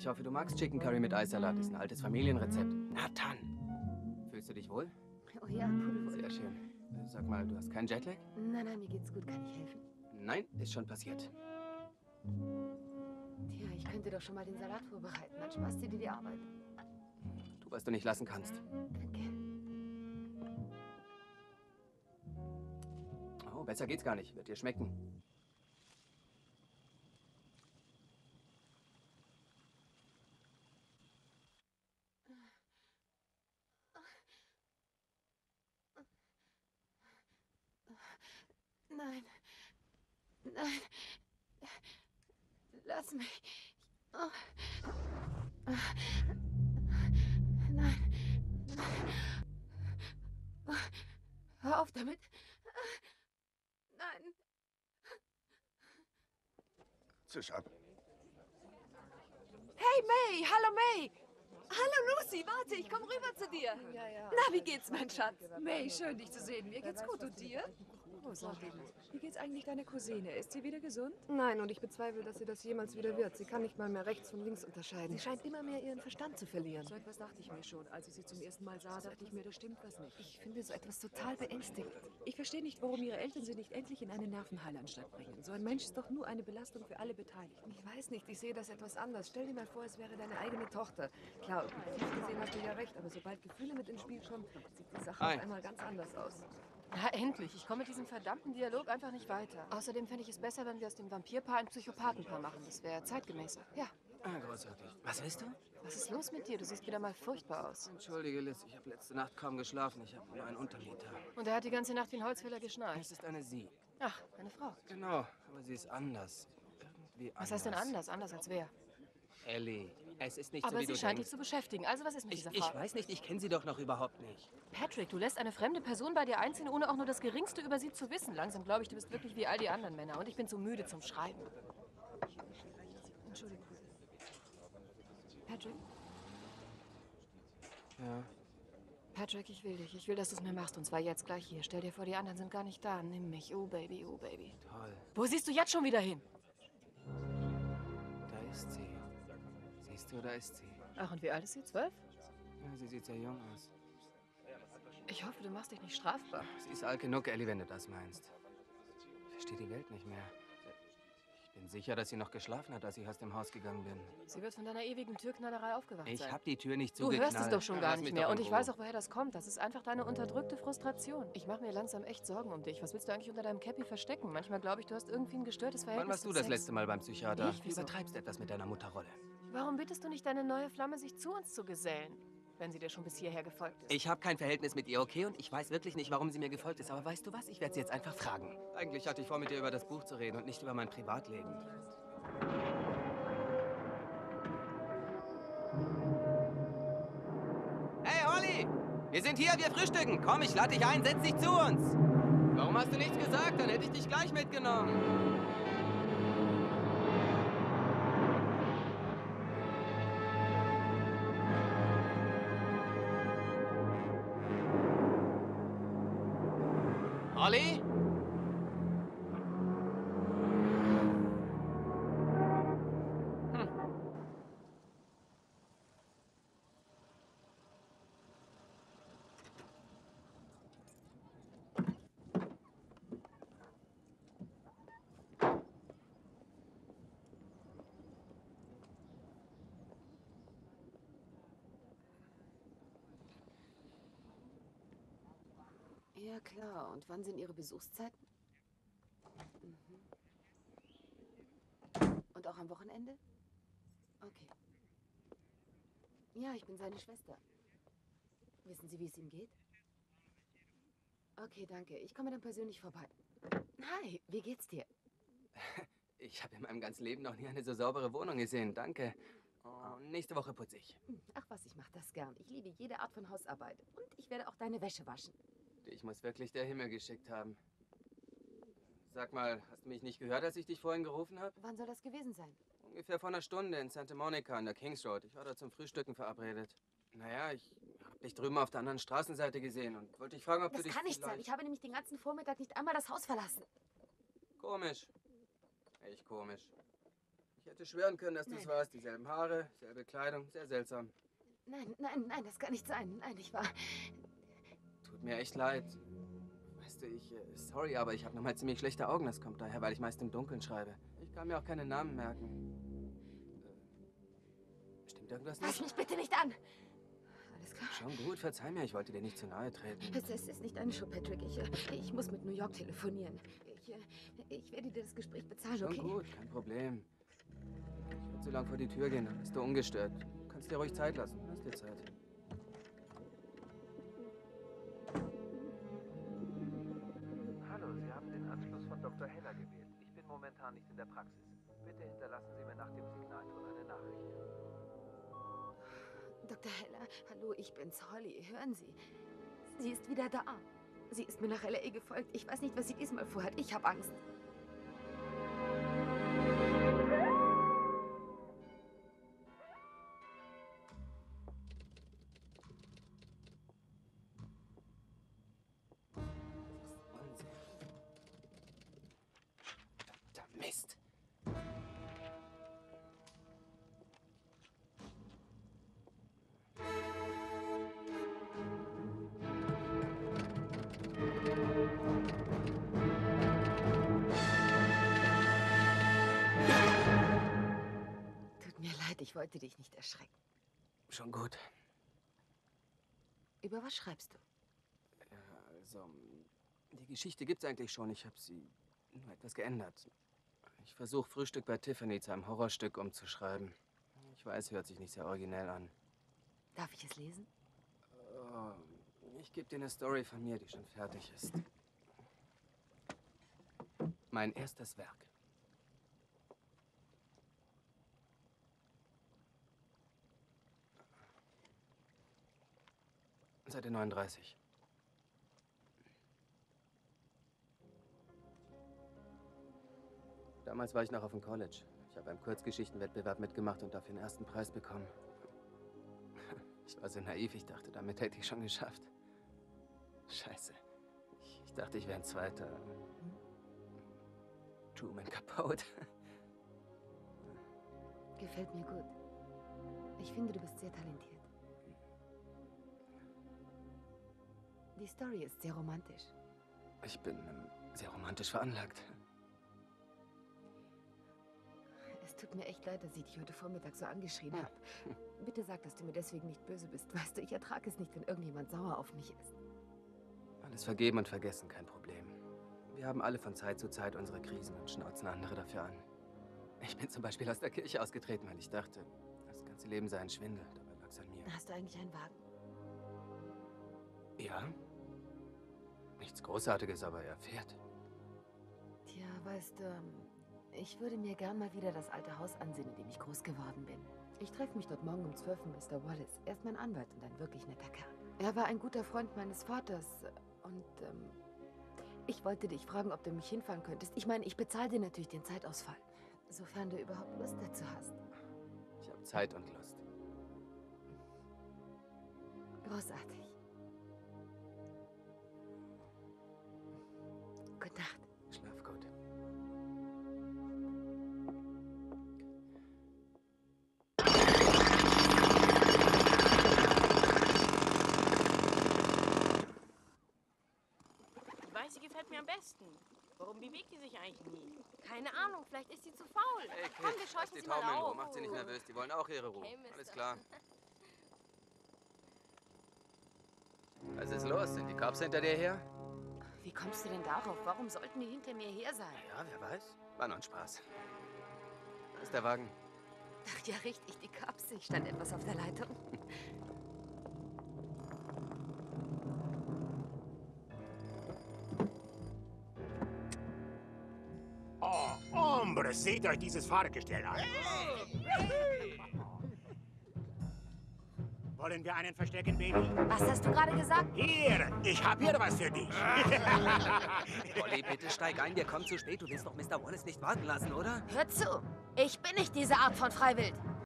Ich hoffe, du magst Chicken Curry mit Eissalat. Ist ein altes Familienrezept. Na dann. Fühlst du dich wohl? Oh ja, pudelwohl. Sehr schön. Sag mal, du hast keinen Jetlag? Nein, nein, mir geht's gut. Kann ich helfen? Nein, ist schon passiert. Tja, ich könnte doch schon mal den Salat vorbereiten. Dann sparst du dir die Arbeit. Tu, was du nicht lassen kannst. Danke. Oh, besser geht's gar nicht. Wird dir schmecken. Nein. Nein. Lass mich. Oh. Nein. Hör auf damit. Nein. Zisch ab. Hey, May. Hallo, May. Hallo, Lucy. Warte, ich komme rüber zu dir. Ja. Na, wie geht's, mein Schatz? May, schön dich zu sehen. Mir geht's gut und dir? Großartig. Wie geht's eigentlich deiner Cousine? Ist sie wieder gesund? Nein, und ich bezweifle, dass sie das jemals wieder wird. Sie kann nicht mal mehr rechts von links unterscheiden. Sie scheint immer mehr ihren Verstand zu verlieren. So etwas dachte ich mir schon. Als ich sie zum ersten Mal sah, dachte ich mir, da stimmt was nicht. Ich finde so etwas total beängstigend. Ich verstehe nicht, warum ihre Eltern sie nicht endlich in eine Nervenheilanstalt bringen. So ein Mensch ist doch nur eine Belastung für alle Beteiligten. Ich weiß nicht, ich sehe das etwas anders. Stell dir mal vor, es wäre deine eigene Tochter. Klar, objektiv gesehen hast du ja recht, aber sobald Gefühle mit ins Spiel kommen, sieht die Sache auf einmal ganz anders aus. Na, endlich. Ich komme mit diesem verdammten Dialog einfach nicht weiter. Außerdem fände ich es besser, wenn wir aus dem Vampirpaar ein Psychopathenpaar machen. Das wäre zeitgemäßer. Ja. Ah, großartig. Was willst du? Was ist los mit dir? Du siehst wieder mal furchtbar aus. Entschuldige, Liz. Ich habe letzte Nacht kaum geschlafen. Ich habe nur einen Untermieter. Und er hat die ganze Nacht wie ein Holzfäller geschnarcht. Es ist eine Sie. Ach, eine Frau. Genau, aber sie ist anders. Irgendwie anders. Was heißt denn anders? Anders als wer? Ellie, es ist nicht Aber so, wie sie du scheint dich denkst. zu beschäftigen. Also was ist mit dieser Frau? Ich weiß nicht, ich kenne sie doch noch überhaupt nicht. Patrick, du lässt eine fremde Person bei dir einziehen, ohne auch nur das Geringste über sie zu wissen. Langsam glaube ich, du bist wirklich wie all die anderen Männer. Und ich bin zu müde zum Schreiben. Entschuldigung. Patrick? Ja. Patrick, ich will dich. Ich will, dass du es mir machst. Und zwar jetzt gleich hier. Stell dir vor, die anderen sind gar nicht da. Nimm mich. Oh, Baby, oh, Baby. Toll. Wo siehst du jetzt schon wieder hin? Da ist sie. Siehst du, da ist sie. Ach, und wie alt ist sie? 12? Ja, sie sieht sehr jung aus. Ich hoffe, du machst dich nicht strafbar. Sie ist alt genug, Ellie, wenn du das meinst. Ich verstehe die Welt nicht mehr. Ich bin sicher, dass sie noch geschlafen hat, als ich aus dem Haus gegangen bin. Sie wird von deiner ewigen Türknallerei aufgewacht sein. Ich habe die Tür nicht Du zugeknallt. hörst es doch schon Ja, gar lass nicht mich mehr. doch Und in ich Ruhe. weiß auch, woher das kommt. Das ist einfach deine unterdrückte Frustration. Ich mache mir langsam echt Sorgen um dich. Was willst du eigentlich unter deinem Cappy verstecken? Manchmal glaube ich, du hast irgendwie ein gestörtes Verhältnis Wann warst du zum das Sex. letzte Mal beim Psychiater? Ich? Du Wieso? übertreibst etwas mit deiner Mutterrolle. Warum bittest du nicht deine neue Flamme, sich zu uns zu gesellen, wenn sie dir schon bis hierher gefolgt ist? Ich habe kein Verhältnis mit ihr, okay? Und ich weiß wirklich nicht, warum sie mir gefolgt ist. Aber weißt du was? Ich werde sie jetzt einfach fragen. Eigentlich hatte ich vor, mit dir über das Buch zu reden und nicht über mein Privatleben. Hey, Holly! Wir sind hier, wir frühstücken. Komm, ich lade dich ein, setz dich zu uns. Warum hast du nichts gesagt? Dann hätte ich dich gleich mitgenommen. Holly? Ja, klar. Und wann sind Ihre Besuchszeiten? Und auch am Wochenende? Okay. Ja, ich bin seine Schwester. Wissen Sie, wie es ihm geht? Okay, danke. Ich komme dann persönlich vorbei. Hi, wie geht's dir? Ich habe in meinem ganzen Leben noch nie eine so saubere Wohnung gesehen. Danke. Oh, nächste Woche putze ich. Ach was, ich mache das gern. Ich liebe jede Art von Hausarbeit. Und ich werde auch deine Wäsche waschen. Dich muss wirklich der Himmel geschickt haben. Sag mal, hast du mich nicht gehört, als ich dich vorhin gerufen habe? Wann soll das gewesen sein? Ungefähr vor einer Stunde in Santa Monica an der Kings Road. Ich war da zum Frühstücken verabredet. Naja, ich habe dich drüben auf der anderen Straßenseite gesehen und wollte dich fragen, ob du Das dich kann nicht sein. vielleicht... Ich habe nämlich den ganzen Vormittag nicht einmal das Haus verlassen. Komisch. Echt komisch. Ich hätte schwören können, dass du es Nein. warst. Dieselben Haare, selbe Kleidung. Sehr seltsam. Nein, nein, nein, das kann nicht sein. Nein, ich war... Tut mir echt leid. Weißt du, sorry, aber ich habe nochmal ziemlich schlechte Augen. Das kommt daher, weil ich meist im Dunkeln schreibe. Ich kann mir auch keine Namen merken. Stimmt irgendwas Fass nicht? mich bitte nicht an! Alles klar. Schon gut, verzeih mir. Ich wollte dir nicht zu nahe treten. Es ist nicht deine Schuld, Patrick. Ich muss mit New York telefonieren. Ich werde dir das Gespräch bezahlen, Schon okay? gut, kein Problem. Ich werde so lang vor die Tür gehen, dann bist du ungestört. Du kannst dir ruhig Zeit lassen. Lass dir Zeit. Hallo, Sie haben den Anschluss von Dr. Heller gewählt. Ich bin momentan nicht in der Praxis. Bitte hinterlassen Sie mir nach dem Signalton eine Nachricht. Dr. Heller, hallo, ich bin's, Holly. Hören Sie. Sie ist wieder da. Sie ist mir nach L.A. gefolgt. Ich weiß nicht, was sie diesmal vorhat. Ich habe Angst. Unsinn. Verdammter Mist. Tut mir leid, ich wollte dich nicht erschrecken. Schon gut. Über was schreibst du? Ja, also, die Geschichte gibt's eigentlich schon. Ich habe sie nur etwas geändert. Ich versuche Frühstück bei Tiffany zu einem Horrorstück umzuschreiben. Ich weiß, hört sich nicht sehr originell an. Darf ich es lesen? Oh, ich gebe dir eine Story von mir, die schon fertig ist. Mein erstes Werk. Seite 39. Damals war ich noch auf dem College. Ich habe beim Kurzgeschichtenwettbewerb mitgemacht und dafür den ersten Preis bekommen. Ich war so naiv, ich dachte, damit hätte ich schon geschafft. Scheiße. Ich dachte, ich wäre ein Zweiter. Truman Capote. Gefällt mir gut. Ich finde, du bist sehr talentiert. Die Story ist sehr romantisch. Ich bin sehr romantisch veranlagt. Es tut mir echt leid, dass ich dich heute Vormittag so angeschrien habe. Bitte sag, dass du mir deswegen nicht böse bist. Weißt du, ich ertrage es nicht, wenn irgendjemand sauer auf mich ist. Alles vergeben und vergessen, kein Problem. Wir haben alle von Zeit zu Zeit unsere Krisen und schnauzen andere dafür an. Ich bin zum Beispiel aus der Kirche ausgetreten, weil ich dachte, das ganze Leben sei ein Schwindel. Dabei lag es an mir. Hast du eigentlich einen Wagen? Ja? Nichts Großartiges, aber er fährt. Tja, weißt du, ich würde mir gern mal wieder das alte Haus ansehen, in dem ich groß geworden bin. Ich treffe mich dort morgen um 12 mit Mr. Wallace. Er ist mein Anwalt und ein wirklich netter Kerl. Er war ein guter Freund meines Vaters und ich wollte dich fragen, ob du mich hinfahren könntest. Ich meine, ich bezahle dir natürlich den Zeitausfall, sofern du überhaupt Lust dazu hast. Ich habe Zeit und Lust. Großartig. Gute Nacht. Schlaf gut. Die weiße gefällt mir am besten. Warum bewegt die sich eigentlich nie? Keine Ahnung, vielleicht ist sie zu faul. Hey, Komm, wir lass scheuchen die sie mal Tauben in Ruhe. auf. Macht sie nicht nervös. Die wollen auch ihre Ruhe. Okay, Mister. Alles klar. Was ist los? Sind die Cops hinter dir her? Wie kommst du denn darauf? Warum sollten die hinter mir her sein? Ja, wer weiß. War nur ein Spaß. Wo ist der Wagen? Ach ja, richtig, die Cops. Ich stand etwas auf der Leitung. Oh, Hombre, seht euch dieses Fahrgestell an. Wollen wir einen verstecken, Baby? Was hast du gerade gesagt? Hier, ich hab hier was für dich. Olli, bitte steig ein, wir kommen zu spät. Du willst doch Mr. Wallace nicht warten lassen, oder? Hör zu! Ich bin nicht diese Art von Freiwild.